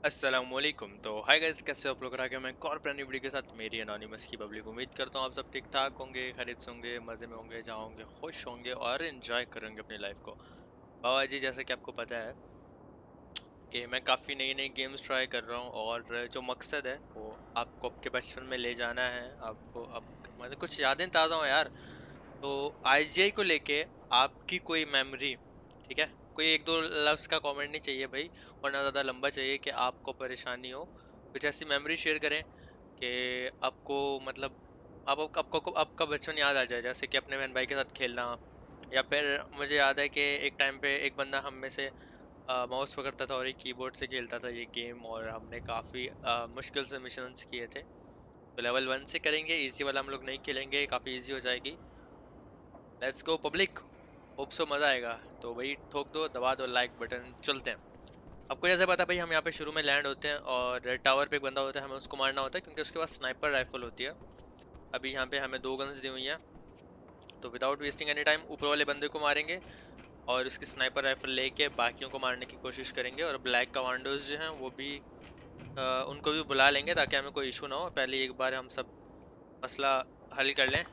अस्सलामुअलैकुम। तो hi guys, कैसे हो आप लोग? आगे मैं एक और ब्रांड न्यू वीडियो के साथ मेरी एनोनिमस की पब्लिक। उम्मीद करता हूँ आप सब ठीक ठाक होंगे, खैरियत से होंगे, मज़े में होंगे, जहाँ होंगे खुश होंगे और इन्जॉय करेंगे अपनी लाइफ को। बाबा जी, जैसा कि आपको पता है कि मैं काफ़ी नई नई गेम्स ट्राई कर रहा हूँ और जो मकसद है वो आपको आपके बचपन में ले जाना है। आपको अब मतलब कुछ यादें ताज़ा हो यार। तो आईजीआई को लेके आपकी कोई मेमोरी, ठीक है, कोई एक दो लफ्ज का कमेंट नहीं चाहिए भाई, और ना ज़्यादा लंबा चाहिए कि आपको परेशानी हो। कुछ ऐसी मेमोरी शेयर करें कि आपको मतलब आपको आपका बचपन याद आ जाए, जैसे कि अपने बहन भाई के साथ खेलना। या फिर मुझे याद है कि एक टाइम पे एक बंदा हम में से माउस पकड़ता था और एक कीबोर्ड से खेलता था ये गेम, और हमने काफ़ी मुश्किल से मिशंस किए थे। तो लेवल 1 से करेंगे, इजी वाला हम लोग नहीं खेलेंगे, काफ़ी इजी हो जाएगी। Let's go public, hope so मज़ा आएगा। तो भाई ठोक दो, दबा दो लाइक बटन, चलते हैं। आपको जैसे पता है भाई, हम यहाँ पे शुरू में लैंड होते हैं और टावर पे एक बंदा होता है, हमें उसको मारना होता है क्योंकि उसके पास स्नाइपर राइफल होती है। अभी यहाँ पे हमें दो गन्स दी हुई हैं, तो विदाउट वेस्टिंग एनी टाइम ऊपर वाले बंदे को मारेंगे और उसकी स्नाइपर राइफल लेके बाकियों को मारने की कोशिश करेंगे। और ब्लैक कमांडोज जो हैं वो भी उनको भी बुला लेंगे ताकि हमें कोई इशू ना हो। पहले एक बार हम सब मसला हल कर लें।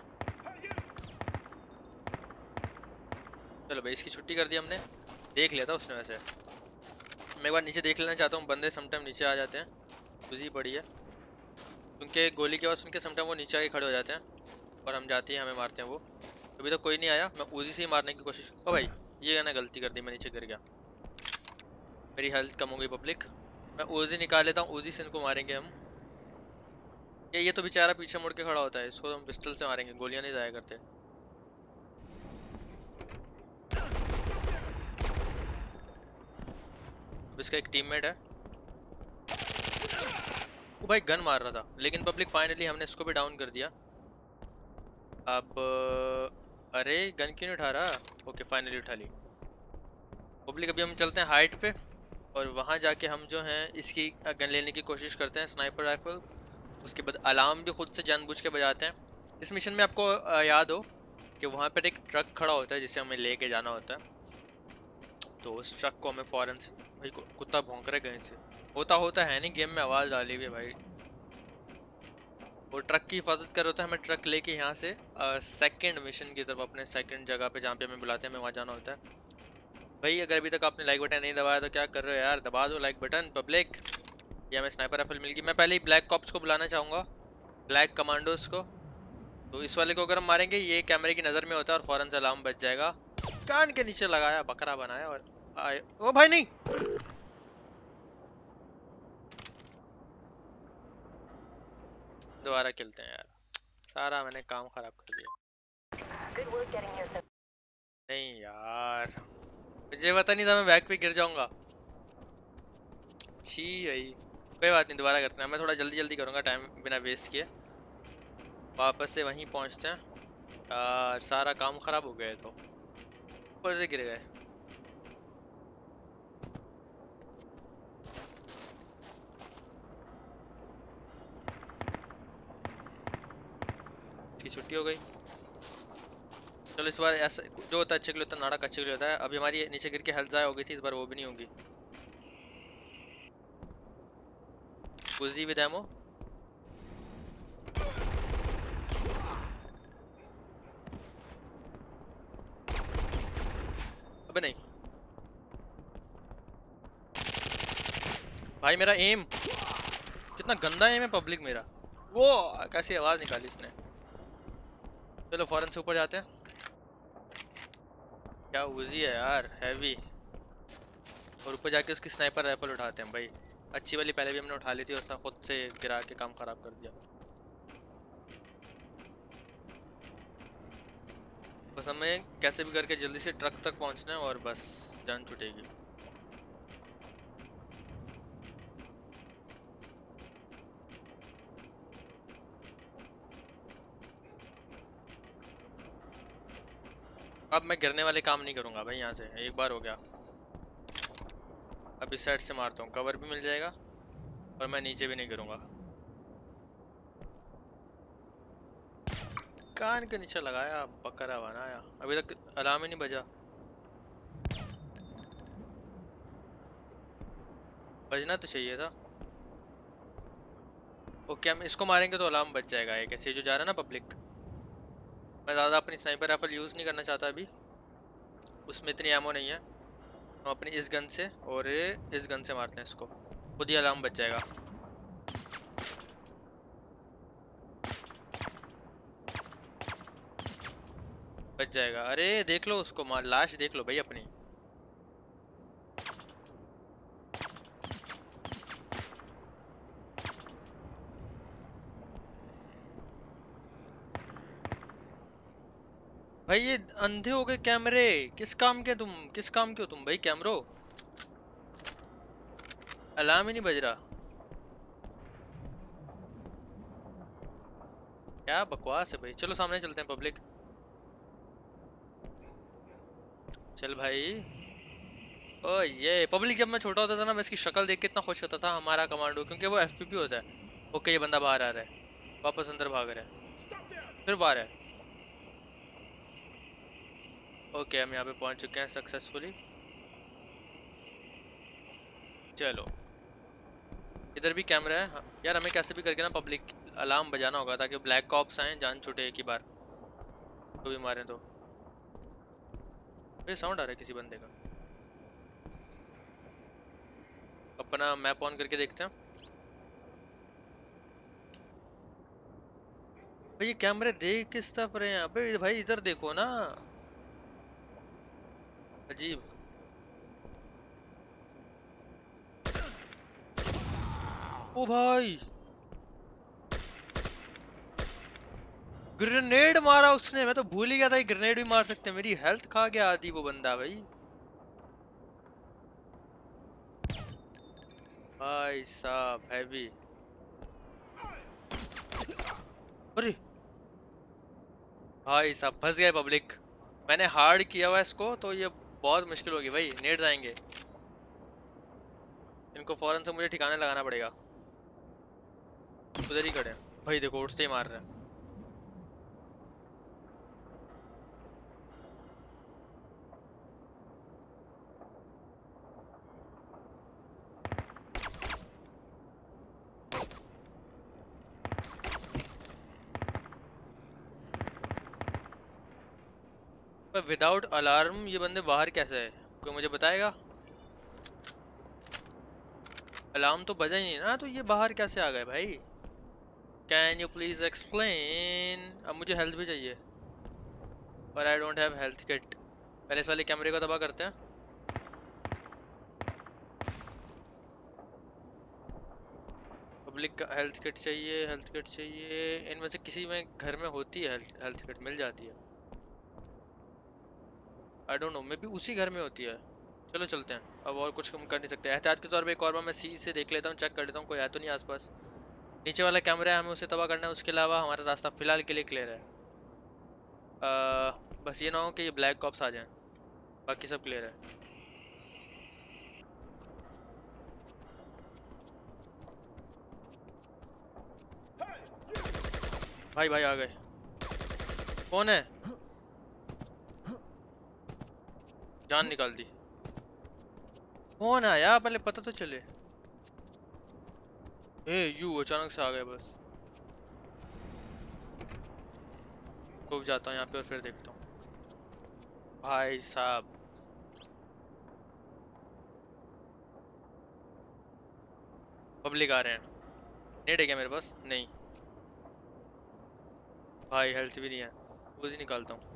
चलो भाई, इसकी छुट्टी कर दी हमने। देख लिया था उसने वैसे। मैं एक बार नीचे देख लेना चाहता हूँ, बंदे समटाइम नीचे आ जाते हैं, बुझी पड़ी है, क्योंकि गोली की आवाज़ सुन के समटाइम वो नीचे आके खड़े हो जाते हैं और हम जाते हैं हमें मारते हैं वो। अभी तो कोई नहीं आया, मैं उजी से ही मारने की कोशिश। ओ भाई, ये मैंने गलती कर दी, मैं नीचे गिर गया, मेरी हेल्थ कम हो गई पब्लिक। मैं उजी निकाल लेता हूँ, उजी से इनको मारेंगे हम। ये तो बेचारा पीछे मुड़ के खड़ा होता है, इसको हम पिस्टल से मारेंगे, गोलियां नहीं जाया करते। अब इसका एक टीममेट है, वो भाई गन मार रहा था, लेकिन पब्लिक फाइनली हमने इसको भी डाउन कर दिया। अब अरे गन क्यों नहीं उठा रहा? ओके, फाइनली उठा ली पब्लिक। अभी हम चलते हैं हाइट पे और वहां जाके हम जो हैं इसकी गन लेने की कोशिश करते हैं, स्नाइपर राइफल। उसके बाद अलार्म भी खुद से जानबूझ के बजाते हैं। इस मिशन में आपको याद हो कि वहां पर एक ट्रक खड़ा होता है जिसे हमें लेके जाना होता है। तो उस ट्रक को हमें फौरन से, भाई कुत्ता भौंक रहा है कहीं से। होता होता है नहीं, गेम में आवाज डाली हुई है भाई। वो ट्रक की हिफाजत कर रहा था, हमें ट्रक लेके यहाँ से सेकंड मिशन की तरफ, अपने सेकंड जगह पे जहाँ पे हमें बुलाते हैं हमें वहाँ जाना होता है। भाई अगर अभी तक आपने लाइक बटन नहीं दबाया तो क्या कर रहे हो यार, दबा दो लाइक बटन पब्लिक। ये हमें स्नाइपर राइफल मिल गई। मैं पहले ही ब्लैक कॉप्स को बुलाना चाहूंगा, ब्लैक कमांडोज को। तो इस वाले को अगर हम मारेंगे, ये कैमरे की नजर में होता है और फौरन से अलार्म बच जाएगा। कान के नीचे लगाया, बकरा बनाया और आए। ओ भाई नहीं, दोबारा खेलते हैं यार, सारा मैंने काम खराब कर दिया। नहीं यार, मुझे पता नहीं था मैं बैक पे गिर जाऊंगा। छी भाई, कोई बात नहीं, दोबारा करते हैं। मैं थोड़ा जल्दी जल्दी करूंगा, टाइम बिना वेस्ट किए। वापस से वहीं पहुंचते हैं यार, सारा काम खराब हो गया है तो ऊपर से गिर गए। इसकी छुट्टी हो गई। चलो इस बार ऐसा जो होता है अच्छे के लिए होता है, नाटक अच्छे के लिए होता है। अभी हमारी नीचे गिर के हेल्थ ज़ाया हो गई थी, इस बार वो भी नहीं होगी। गुजी विद एमो। अबे नहीं भाई, मेरा एम कितना गंदा एम है पब्लिक मेरा। वो कैसी आवाज़ निकाली इसने। चलो फौरन से ऊपर जाते हैं। क्या उजी है यार, हैवी। और ऊपर जाके उसकी स्नाइपर राइफल उठाते हैं भाई। अच्छी वाली पहले भी हमने उठा ली थी और खुद से गिरा के काम खराब कर दिया। बस हमें कैसे भी करके जल्दी से ट्रक तक पहुंचना है और बस जान छूटेगी। अब मैं गिरने वाले काम नहीं करूंगा भाई, यहाँ से एक बार हो गया। अब इस साइड से मारता हूँ, कवर भी मिल जाएगा और मैं नीचे भी नहीं गिरूंगा। कान के नीचे लगाया, बकरा बनाया, अभी तक अलार्म ही नहीं बजा। बजना तो चाहिए था। ओके हम इसको मारेंगे तो अलार्म बच जाएगा। एक ऐसे जो जा रहा है ना पब्लिक। मैं ज़्यादा अपनी स्नाइपर राइफल यूज़ नहीं करना चाहता अभी, उसमें इतनी एमो नहीं है। हम अपनी इस गन से और इस गन से मारते हैं इसको, खुद ही अलार्म बच जाएगा। बच जाएगा। अरे देख लो उसको मार, लाश देख लो भाई अपनी। भाई ये अंधे हो गए कैमरे, किस काम के तुम, किस काम के हो तुम भाई कैमरो? अलार्म ही नहीं बज रहा, क्या बकवास है भाई। चलो सामने चलते हैं पब्लिक। चल भाई। ओ ये पब्लिक, जब मैं छोटा होता था ना, मैं इसकी शक्ल देख के इतना खुश होता था, हमारा कमांडो, क्योंकि वो एफपीपी होता है। ओके ये बंदा बाहर आ रहा है, वापस अंदर भाग रहा है, फिर बाहर है। ओके हम यहाँ पे पहुंच चुके हैं सक्सेसफुली। चलो इधर भी कैमरा है। हाँ, यार हमें कैसे भी करके ना पब्लिक अलार्म बजाना होगा, ताकि ब्लैक कॉप्स आए, जान छूटे एक ही बार, तो भी मारें तो। ये साउंड आ रहा है किसी बंदे का। अपना मैप ऑन करके देखते हैं। भाई ये कैमरे देख किस तरफ रहे हैं यहाँ पे भाई, इधर देखो ना। अजीब। ओ भाई ग्रेनेड मारा उसने, मैं तो भूल ही गया था कि ग्रेनेड भी मार सकते हैं। मेरी हेल्थ खा गया आधी वो बंदा भाई। भाई साहब हैवी। अरे भाई साहब फंस गए पब्लिक। मैंने हार्ड किया हुआ इसको, तो ये बहुत मुश्किल होगी भाई, नेड्स आएंगे। इनको फौरन से मुझे ठिकाने लगाना पड़ेगा। उधर ही खड़े हैं भाई, देखो उठते ही मार रहे हैं। पर विदाउट अलार्म ये बंदे बाहर कैसे है, कोई मुझे बताएगा? अलार्म तो बजा ही नहीं ना, तो ये बाहर कैसे आ गए भाई? Can you please explain. अब मुझे हेल्थ भी चाहिए, पर I don't have health kit. पहले इस वाले कैमरे को तबाह करते हैं। पब्लिक का हेल्थ किट चाहिए, हेल्थ किट चाहिए। इनमें से किसी में घर में होती है हेल्थ किट, मिल जाती है। I don't know, maybe उसी घर में होती है। चलो चलते हैं, अब और कुछ हम कर नहीं सकते। एहतियात के तौर पे एक और बार मैं सी से देख लेता हूँ, चेक कर लेता हूँ कोई है तो नहीं आसपास। नीचे वाला कैमरा है, हमें उसे तबाह करना है, उसके अलावा हमारा रास्ता फिलहाल के लिए क्लियर है। बस ये ना हो कि ये ब्लैक कॉप्स आ जाएं, बाकी सब क्लियर है। भाई भाई आ गए। कौन है? जान निकाल दी। कौन आया पहले पता तो चले। ए यू अचानक से आ गए बस। तो जाता हूँ यहाँ पे और फिर देखता हूँ। भाई साहब पब्लिक आ रहे हैं। नेट है क्या मेरे पास? नहीं भाई, हेल्थ भी नहीं है, उसी निकालता हूँ।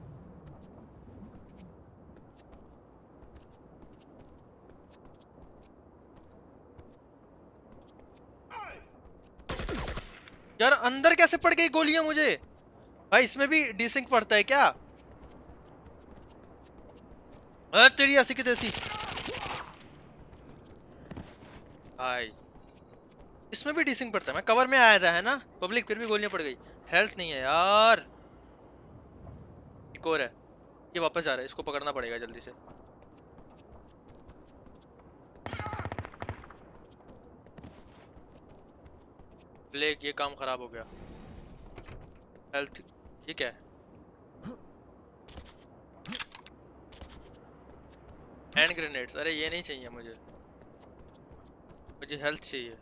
यार अंदर कैसे पड़ गई गोलियां मुझे? भाई इसमें भी डिसिंक पड़ता है क्या? अरे तेरी ऐसी की तैसी। भाई इसमें भी डिसिंक पड़ता है, मैं कवर में आया था है ना पब्लिक, फिर भी गोलियां पड़ गई। हेल्थ नहीं है यार। एक और है, ये वापस जा रहा है, इसको पकड़ना पड़ेगा जल्दी से। ब्लेक ये काम खराब हो गया। हेल्थ ये क्या है? हैंड ग्रेनेड्स, अरे ये नहीं चाहिए मुझे। मुझे हेल्थ चाहिए।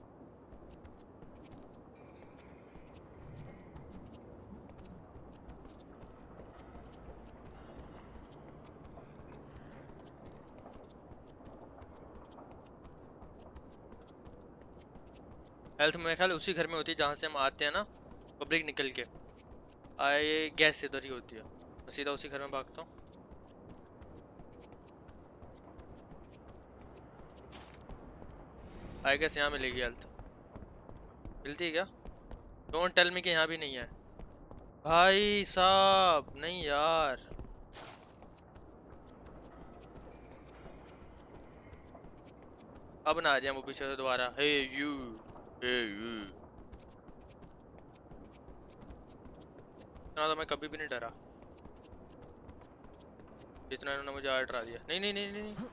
हेल्थ मेरे ख्याल उसी घर में होती है जहाँ से हम आते हैं ना, पब्लिक निकल के आए, गैस इधर ही होती है। मैं सीधा उसी घर में भागता हूँ। आई गैस यहाँ मिलेगी हेल्थ। मिलती है क्या? डोंट टेल मी कि यहाँ भी नहीं है। भाई साहब नहीं यार। अब ना आ जाए वो पीछे से दोबारा। Hey you, hey you. ना तो मैं कभी भी नहीं डरा जितना इन्होंने मुझे आज डरा दिया। नहीं नहीं नहीं नहीं, नहीं।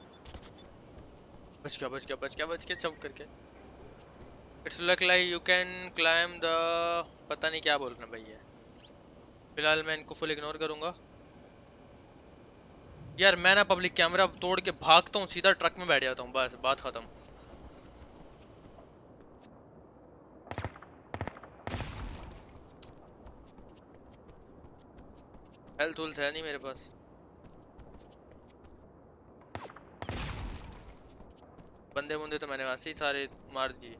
बच गया बच गया बच गया बच गया जंप करके। It's look like you can climb the, पता नहीं क्या बोल रहे हैं भाई ये। फिलहाल मैं इनको फुल इग्नोर करूंगा। यार मैं ना पब्लिक कैमरा तोड़ के भागता हूँ, सीधा ट्रक में बैठ जाता हूँ, बस बात खत्म। हेल्थ हुल्थ है नहीं मेरे पास। बंदे बुंदे तो मैंने वैसे ही सारे मार दिए।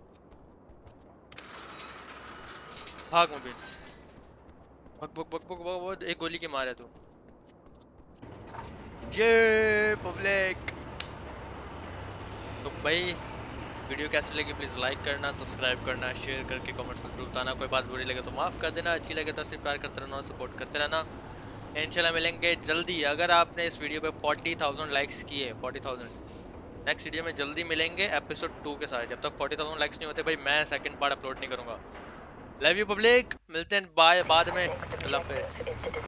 भाग मोबिल, भग भग भग भग भग, एक गोली के मारे तू। ये पब्लिक तो भाई वीडियो कैसी लगी प्लीज लाइक करना, सब्सक्राइब करना, शेयर करके कमेंट्स में जरूर बताना। कोई बात बुरी लगे तो माफ कर देना, अच्छी लगे तो सिर्फ प्यार करते रहना और सपोर्ट करते रहना। इंशाल्लाह मिलेंगे जल्दी। अगर आपने इस वीडियो पे 40,000 लाइक्स किए, 40,000, नेक्स्ट वीडियो में जल्दी मिलेंगे एपिसोड 2 के साथ। जब तक 40,000 लाइक्स नहीं होते भाई मैं सेकंड पार्ट अपलोड नहीं करूंगा। लव यू पब्लिक, मिलते हैं बाय बाद में। अल्लाह हाफिज़।